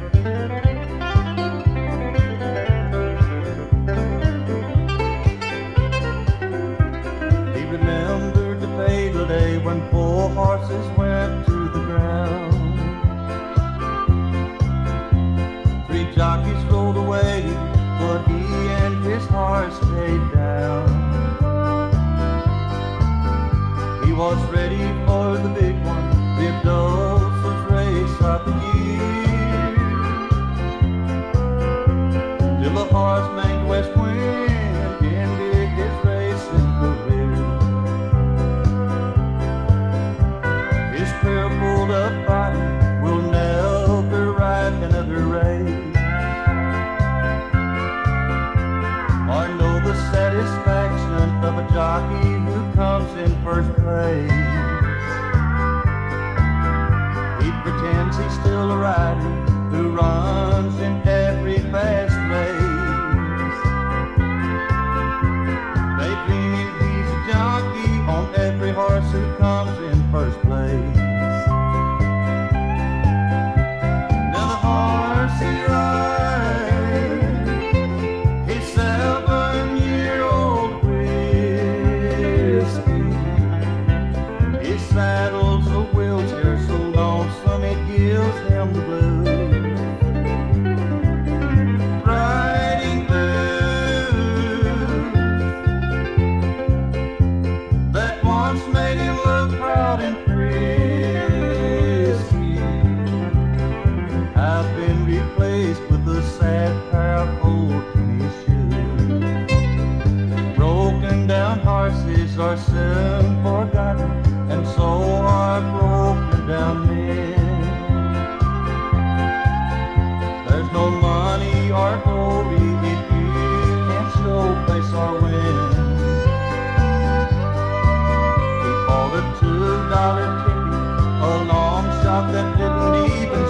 He remembered the fatal day when 4 horses went to the ground. 3 jockeys rolled away, but he and his horse stayed down. He was ready for the big one, the Adolphus race of the year, till the horse named West Wind ended his racing career. His pair pulled up fighting, will never ride another race, or know the satisfaction of a jockey who comes in first place. He pretends he's still a rider who runs in every fast race. They dream he's a jockey on every horse who comes in first place. Now the horse he rides, he's 7-year-old whiskey. His saddle's a wheelchair so lonesome it gives him the blues. Riding blues that once made him look proud and frisky have been replaced with a sad pair of old tennis shoes. Broken down horses are soon forgotten, and so are broken down men. There's no money or glory if you can't show face or win. He bought a $2 ticket, a long shot that didn't even